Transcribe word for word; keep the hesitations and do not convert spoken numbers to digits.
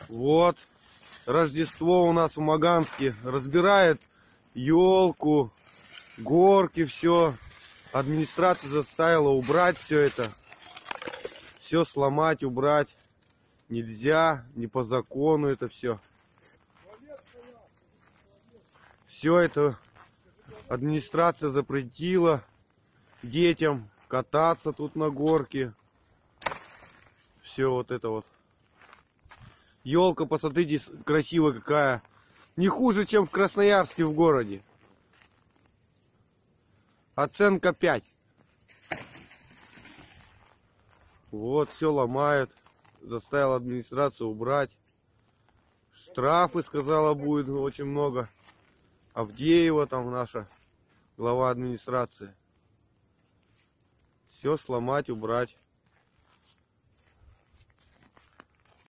Вот, Рождество у нас в Маганске. Разбирает елку, горки, все. Администрация заставила убрать все это. Все сломать, убрать. Нельзя, не по закону это все. Все это администрация запретила детям кататься тут на горке. Все вот это вот. Елка, посмотрите, красивая какая. Не хуже, чем в Красноярске в городе. Оценка пять. Вот, все ломают. Заставил администрацию убрать. Штрафы, сказала, будет очень много. Авдеева там наша глава администрации. Все сломать, убрать.